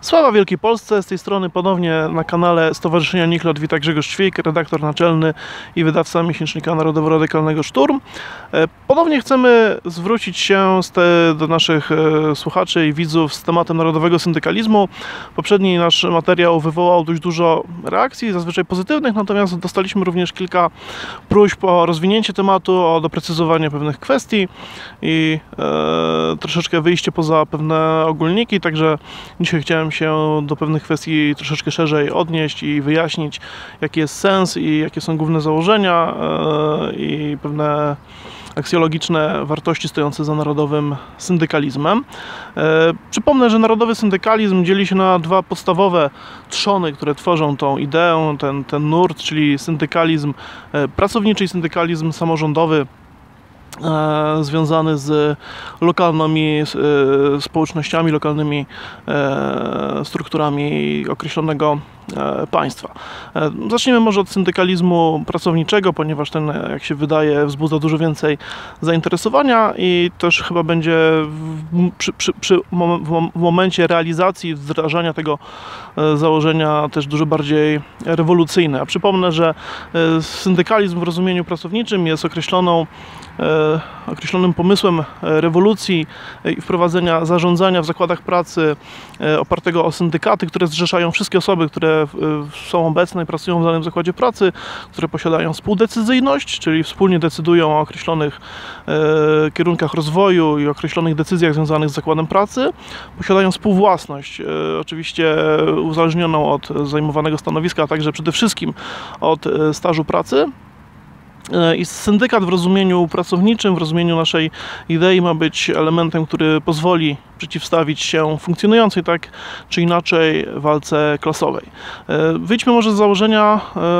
Sława Wielkiej Polsce, z tej strony ponownie na kanale Stowarzyszenia Niklot wita Grzegorz Ćwik, redaktor naczelny i wydawca miesięcznika Narodowo-Radykalnego Szturm. Ponownie chcemy zwrócić się do naszych słuchaczy i widzów z tematem narodowego syndykalizmu. Poprzedni nasz materiał wywołał dość dużo reakcji, zazwyczaj pozytywnych, natomiast dostaliśmy również kilka próśb o rozwinięcie tematu, o doprecyzowanie pewnych kwestii i troszeczkę wyjście poza pewne ogólniki, także dzisiaj chciałem się do pewnych kwestii troszeczkę szerzej odnieść i wyjaśnić, jaki jest sens i jakie są główne założenia i pewne aksjologiczne wartości stojące za narodowym syndykalizmem. Przypomnę, że narodowy syndykalizm dzieli się na dwa podstawowe trzony, które tworzą tą ideę, ten nurt, czyli syndykalizm pracowniczy i syndykalizm samorządowy, związany z lokalnymi społecznościami, lokalnymi strukturami określonego państwa. Zacznijmy może od syndykalizmu pracowniczego, ponieważ ten, jak się wydaje, wzbudza dużo więcej zainteresowania i też chyba będzie w momencie realizacji, wdrażania tego założenia też dużo bardziej rewolucyjne. A przypomnę, że syndykalizm w rozumieniu pracowniczym jest określonym pomysłem rewolucji i wprowadzenia zarządzania w zakładach pracy opartego o syndykaty, które zrzeszają wszystkie osoby, które są obecne i pracują w danym zakładzie pracy, które posiadają współdecyzyjność, czyli wspólnie decydują o określonych kierunkach rozwoju i określonych decyzjach związanych z zakładem pracy, posiadają współwłasność, oczywiście uzależnioną od zajmowanego stanowiska, a także przede wszystkim od stażu pracy. I syndykat w rozumieniu pracowniczym, w rozumieniu naszej idei ma być elementem, który pozwoli przeciwstawić się funkcjonującej tak czy inaczej walce klasowej. Wyjdźmy może z założenia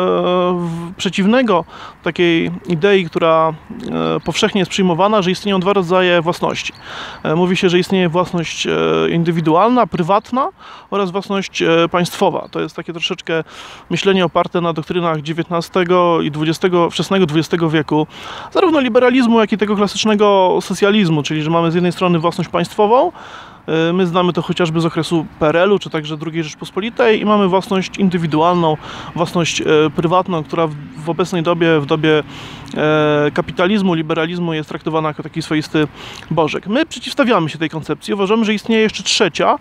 przeciwnego takiej idei, która powszechnie jest przyjmowana, że istnieją dwa rodzaje własności. Mówi się, że istnieje własność indywidualna, prywatna oraz własność państwowa. To jest takie troszeczkę myślenie oparte na doktrynach XIX i XVI wieku, zarówno liberalizmu, jak i tego klasycznego socjalizmu, czyli że mamy z jednej strony własność państwową, my znamy to chociażby z okresu PRL-u, czy także II Rzeczpospolitej, i mamy własność indywidualną, własność prywatną, która w obecnej dobie, w dobie kapitalizmu, liberalizmu jest traktowana jako taki swoisty bożek. My przeciwstawiamy się tej koncepcji, uważamy, że istnieje jeszcze trzecia,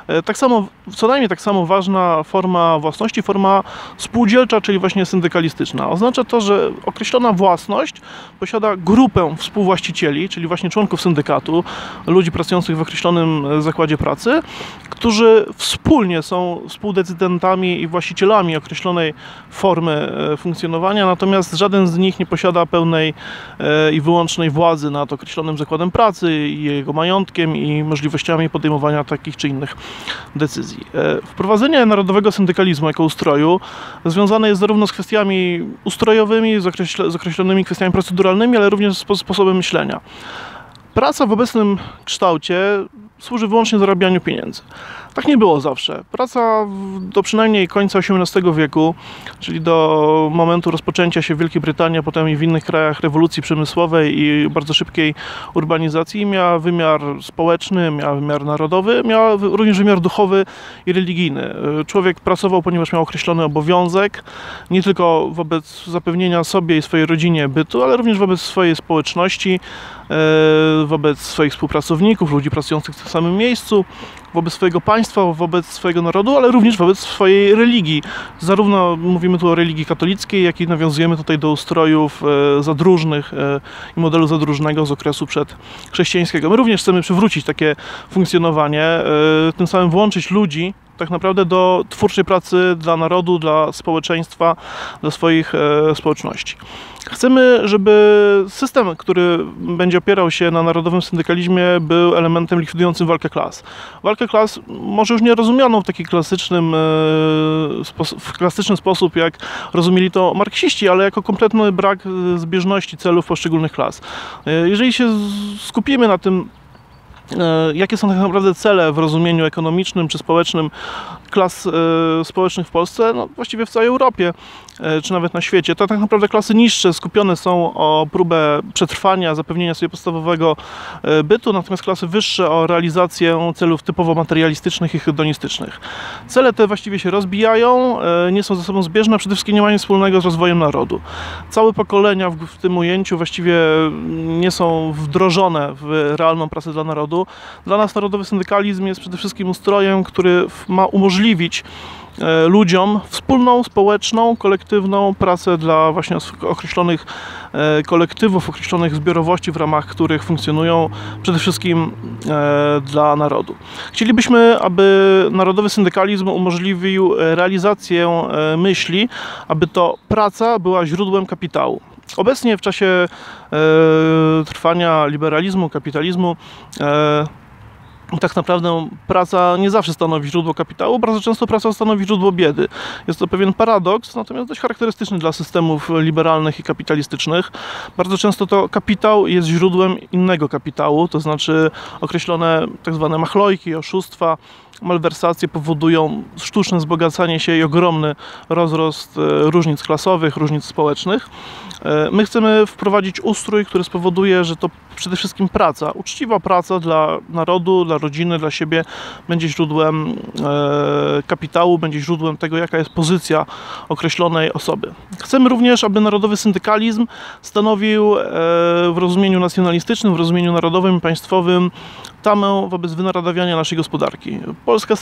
co najmniej tak samo ważna forma własności, forma spółdzielcza, czyli właśnie syndykalistyczna. Oznacza to, że określona własność posiada grupę współwłaścicieli, czyli właśnie członków syndykatu, ludzi pracujących w określonym zakładzie pracy, którzy wspólnie są współdecydentami i właścicielami określonej formy funkcjonowania, natomiast żaden z nich nie posiada pełnej i wyłącznej władzy nad określonym zakładem pracy i jego majątkiem i możliwościami podejmowania takich czy innych decyzji. Wprowadzenie narodowego syndykalizmu jako ustroju związane jest zarówno z kwestiami ustrojowymi, z określonymi kwestiami proceduralnymi, ale również z sposobem myślenia. Praca w obecnym kształcie służy wyłącznie zarabianiu pieniędzy. Tak nie było zawsze. Praca do przynajmniej końca XVIII wieku, czyli do momentu rozpoczęcia się w Wielkiej Brytanii, a potem i w innych krajach rewolucji przemysłowej i bardzo szybkiej urbanizacji, miała wymiar społeczny, miała wymiar narodowy, miała również wymiar duchowy i religijny. Człowiek pracował, ponieważ miał określony obowiązek, nie tylko wobec zapewnienia sobie i swojej rodzinie bytu, ale również wobec swojej społeczności, wobec swoich współpracowników, ludzi pracujących w tym samym miejscu, wobec swojego państwa, wobec swojego narodu, ale również wobec swojej religii. Zarówno mówimy tu o religii katolickiej, jak i nawiązujemy tutaj do ustrojów zadróżnych i modelu zadróżnego z okresu przedchrześcijańskiego. My również chcemy przywrócić takie funkcjonowanie, tym samym włączyć ludzi tak naprawdę do twórczej pracy dla narodu, dla społeczeństwa, dla swoich społeczności. Chcemy, żeby system, który będzie opierał się na narodowym syndykalizmie, był elementem likwidującym walkę klas. Walkę klas może już nie rozumianą w taki klasyczny sposób, jak rozumieli to marksiści, ale jako kompletny brak zbieżności celów poszczególnych klas. Jeżeli się skupimy na tym, jakie są tak naprawdę cele w rozumieniu ekonomicznym czy społecznym klas społecznych w Polsce, no właściwie w całej Europie, czy nawet na świecie, to tak naprawdę klasy niższe skupione są o próbę przetrwania, zapewnienia sobie podstawowego bytu, natomiast klasy wyższe o realizację celów typowo materialistycznych i hedonistycznych. Cele te właściwie się rozbijają, nie są ze sobą zbieżne, a przede wszystkim nie mają nic wspólnego z rozwojem narodu. Całe pokolenia w tym ujęciu właściwie nie są wdrożone w realną pracę dla narodu. Dla nas narodowy syndykalizm jest przede wszystkim ustrojem, który ma umożliwić ludziom wspólną, społeczną, kolektywną pracę dla właśnie określonych kolektywów, określonych zbiorowości, w ramach których funkcjonują przede wszystkim dla narodu. Chcielibyśmy, aby narodowy syndykalizm umożliwił realizację myśli, aby to praca była źródłem kapitału. Obecnie w czasie trwania liberalizmu, kapitalizmu tak naprawdę praca nie zawsze stanowi źródło kapitału, bardzo często praca stanowi źródło biedy. Jest to pewien paradoks, natomiast dość charakterystyczny dla systemów liberalnych i kapitalistycznych. Bardzo często to kapitał jest źródłem innego kapitału, to znaczy określone tak zwane machlojki, oszustwa, malwersacje powodują sztuczne wzbogacanie się i ogromny rozrost różnic klasowych, różnic społecznych. My chcemy wprowadzić ustrój, który spowoduje, że to przede wszystkim praca, uczciwa praca dla narodu, dla rodziny, dla siebie będzie źródłem kapitału, będzie źródłem tego, jaka jest pozycja określonej osoby. Chcemy również, aby narodowy syndykalizm stanowił w rozumieniu nacjonalistycznym, w rozumieniu narodowym i państwowym tamę wobec wynaradawiania naszej gospodarki. Polska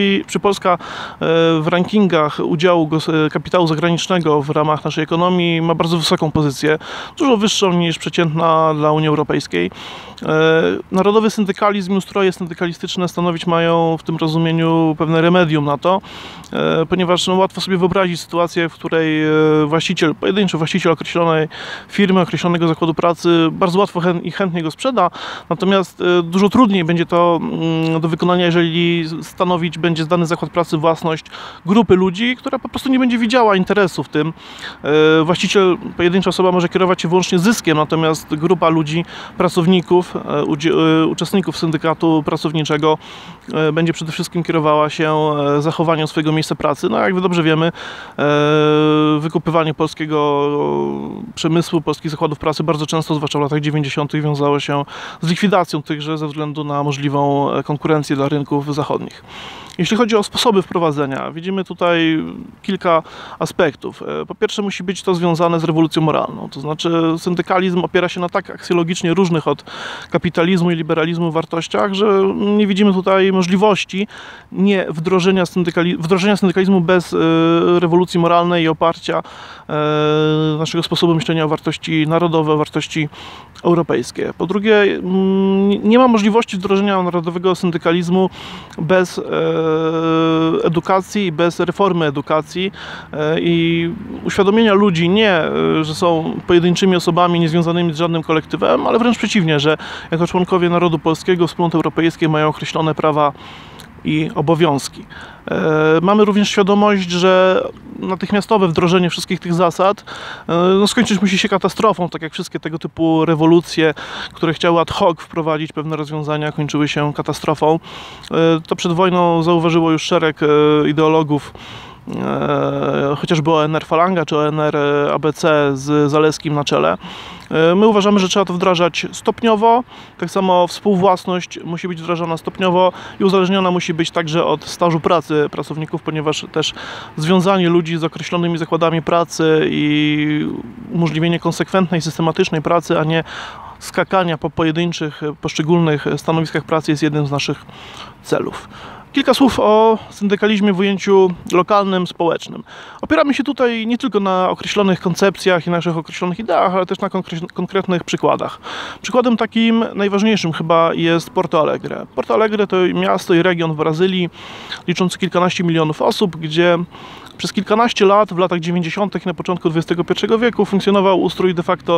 w rankingach udziału kapitału zagranicznego w ramach naszej ekonomii ma bardzo wysoką pozycję, dużo wyższą niż przeciętna dla Unii Europejskiej. Narodowy syndykalizm i ustroje syndykalistyczne stanowić mają w tym rozumieniu pewne remedium na to, ponieważ łatwo sobie wyobrazić sytuację, w której pojedynczy właściciel określonej firmy, określonego zakładu pracy bardzo łatwo i chętnie go sprzeda, natomiast dużo trudniej będzie to do wykonania, jeżeli stanowić będzie dany zakład pracy własność grupy ludzi, która po prostu nie będzie widziała interesu w tym. Właściciel, pojedyncza osoba może kierować się wyłącznie zyskiem, natomiast grupa ludzi, pracowników, uczestników syndykatu pracowniczego będzie przede wszystkim kierowała się zachowaniem swojego miejsca pracy. No jak dobrze wiemy, wykupywanie polskiego przemysłu, polskich zakładów pracy bardzo często, zwłaszcza w latach 90., wiązało się z likwidacją tychże ze względu na możliwą konkurencję dla rynków zachodnich. Jeśli chodzi o sposoby wprowadzenia, widzimy tutaj kilka aspektów. Po pierwsze, musi być to związane z rewolucją moralną, to znaczy syndykalizm opiera się na tak aksjologicznie różnych od kapitalizmu i liberalizmu wartościach, że nie widzimy tutaj możliwości wdrożenia syndykalizmu bez rewolucji moralnej i oparcia naszego sposobu myślenia o wartości narodowe, o wartości europejskie. Po drugie, nie ma możliwości wdrożenia narodowego syndykalizmu bez edukacji i bez reformy edukacji i uświadomienia ludzi nie, że są pojedynczymi osobami niezwiązanymi z żadnym kolektywem, ale wręcz przeciwnie, że jako członkowie narodu polskiego, wspólnoty europejskiej mają określone prawa i obowiązki. Mamy również świadomość, że natychmiastowe wdrożenie wszystkich tych zasad skończyć musi się katastrofą, tak jak wszystkie tego typu rewolucje, które chciały ad hoc wprowadzić pewne rozwiązania, kończyły się katastrofą. To przed wojną zauważyło już szereg ideologów, chociażby ONR Falanga czy ONR ABC z Zalewskim na czele. My uważamy, że trzeba to wdrażać stopniowo, tak samo współwłasność musi być wdrażana stopniowo i uzależniona musi być także od stażu pracy pracowników, ponieważ też związanie ludzi z określonymi zakładami pracy i umożliwienie konsekwentnej, systematycznej pracy, a nie skakania po pojedynczych, poszczególnych stanowiskach pracy jest jednym z naszych celów. Kilka słów o syndykalizmie w ujęciu lokalnym, społecznym. Opieramy się tutaj nie tylko na określonych koncepcjach i naszych określonych ideach, ale też na konkretnych przykładach. Przykładem takim najważniejszym chyba jest Porto Alegre. Porto Alegre to miasto i region w Brazylii liczący kilkanaście milionów osób, gdzie przez kilkanaście lat, w latach 90. i na początku XXI wieku funkcjonował ustrój de facto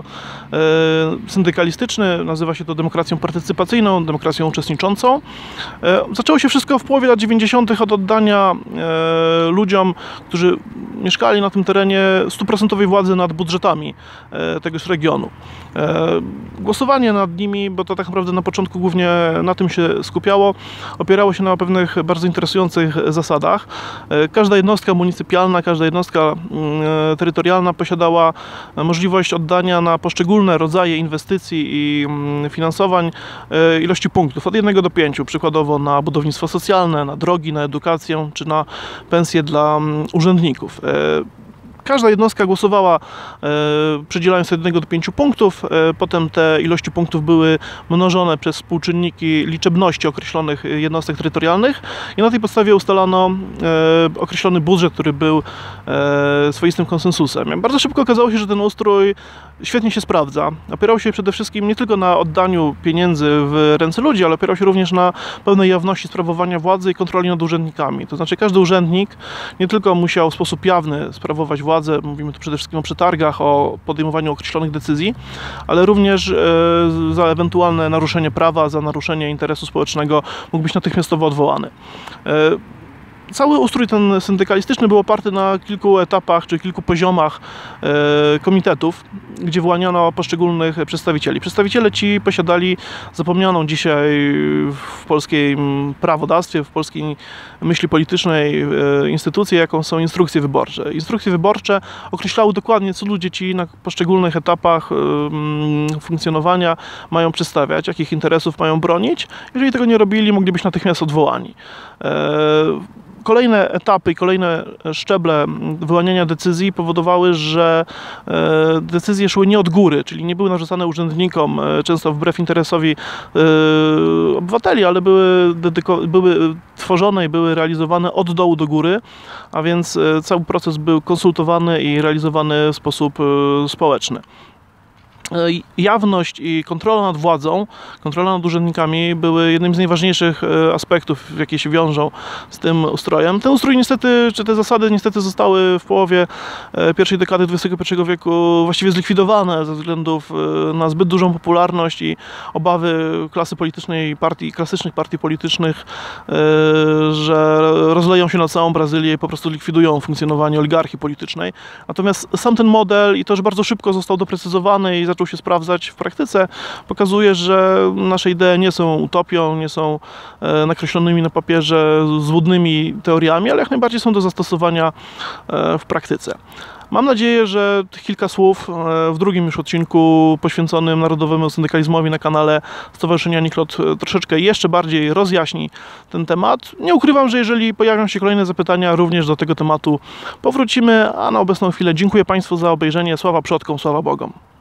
syndykalistyczny, nazywa się to demokracją partycypacyjną, demokracją uczestniczącą. Zaczęło się wszystko w połowie połowie lat 90. od oddania ludziom, którzy mieszkali na tym terenie, 100% władzy nad budżetami tegoż regionu. Głosowanie nad nimi, bo to tak naprawdę na początku głównie na tym się skupiało, opierało się na pewnych bardzo interesujących zasadach. Każda jednostka municypalna, każda jednostka terytorialna posiadała możliwość oddania na poszczególne rodzaje inwestycji i finansowań ilości punktów od 1 do 5, przykładowo na budownictwo socjalne, na drogi, na edukację czy na pensje dla urzędników. Każda jednostka głosowała przydzielając od 1 do 5 punktów, potem te ilości punktów były mnożone przez współczynniki liczebności określonych jednostek terytorialnych i na tej podstawie ustalano określony budżet, który był swoistym konsensusem. Bardzo szybko okazało się, że ten ustrój świetnie się sprawdza. Opierał się przede wszystkim nie tylko na oddaniu pieniędzy w ręce ludzi, ale opierał się również na pełnej jawności sprawowania władzy i kontroli nad urzędnikami. To znaczy każdy urzędnik nie tylko musiał w sposób jawny sprawować władzę, mówimy tu przede wszystkim o przetargach, o podejmowaniu określonych decyzji, ale również za ewentualne naruszenie prawa, za naruszenie interesu społecznego mógł być natychmiastowo odwołany. Cały ustrój ten syndykalistyczny był oparty na kilku etapach czy kilku poziomach komitetów, gdzie wyłaniano poszczególnych przedstawicieli. Przedstawiciele ci posiadali zapomnianą dzisiaj w polskim prawodawstwie, w polskiej myśli politycznej instytucję, jaką są instrukcje wyborcze. Instrukcje wyborcze określały dokładnie, co ludzie ci na poszczególnych etapach funkcjonowania mają przedstawiać, jakich interesów mają bronić. Jeżeli tego nie robili, mogli być natychmiast odwołani. Kolejne etapy i kolejne szczeble wyłaniania decyzji powodowały, że decyzje szły nie od góry, czyli nie były narzucane urzędnikom, często wbrew interesowi obywateli, ale były tworzone i były realizowane od dołu do góry, a więc cały proces był konsultowany i realizowany w sposób społeczny. Jawność i kontrola nad władzą, kontrola nad urzędnikami były jednym z najważniejszych aspektów, jakie się wiążą z tym ustrojem. Ten ustrój niestety, czy te zasady niestety zostały w połowie pierwszej dekady XXI wieku właściwie zlikwidowane ze względów na zbyt dużą popularność i obawy klasy politycznej, klasycznych partii politycznych, że rozleją się na całą Brazylię i po prostu likwidują funkcjonowanie oligarchii politycznej. Natomiast sam ten model i to, że bardzo szybko został doprecyzowany i zaczął się sprawdzać w praktyce, pokazuje, że nasze idee nie są utopią, nie są nakreślonymi na papierze złudnymi teoriami, ale jak najbardziej są do zastosowania w praktyce. Mam nadzieję, że tych kilka słów w drugim już odcinku poświęconym narodowemu syndykalizmowi na kanale Stowarzyszenia Niklot troszeczkę jeszcze bardziej rozjaśni ten temat. Nie ukrywam, że jeżeli pojawią się kolejne zapytania, również do tego tematu powrócimy, a na obecną chwilę dziękuję Państwu za obejrzenie. Sława przodkom, sława Bogom.